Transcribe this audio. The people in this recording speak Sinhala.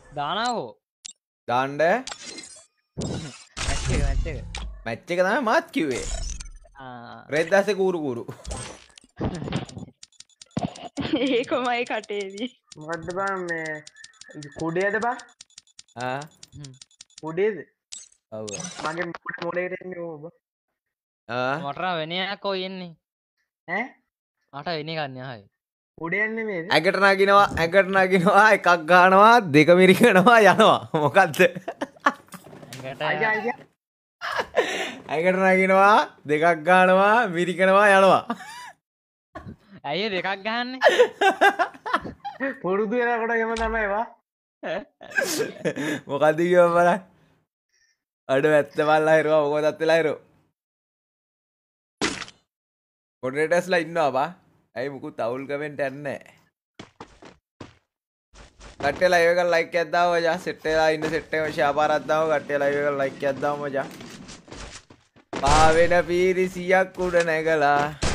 දානවා හෝ දාන්න මැච් එක මැච් එක තමයි මාත් කිව්වේ රෙද් දැසේ කූරු කූරු ඒකමයි කටේදී මොකද්ද බං මේ කුඩේද බං කුඩේද ඔව් මගේ මොලේට එන්නේ ඕබ මට වෙන එකක් ඔය එන්නේ ඈ මට වෙන එකක් නෑ හයි කුඩේ යන්නේ මේද ඇඟට නගිනවා එකක් ගන්නවා දෙක මිරිකනවා යනවා මොකද්ද ඇඟට අයියා අයියා ඇඟට නගිනවා දෙකක් ගන්නවා මිරිකනවා යනවා ඇයි දෙකක් ගහන්නේ පුරුදු වෙනකොට එහෙම තමයි වා මොකද්ද කියව බලන්න අඩ ඇත්ත බලලා හිරුවා මොකදත් වෙලා හිරෝ මොඩරේටර්ස්ලා ඉන්නවා බා ඇයි මුකුත් අවුල් කමෙන්ට් යන්නේ කට්ටිය ලයිව් එක ලයික් එකක් දාව මචං සෙට් වෙලා ඉන්න සෙට් එක ෂෙයා පාරක් දාව කට්ටිය ලයිව් එක ලයික් එකක් දාව මචං පාවෙන පීරිසියක් උඩ නැගලා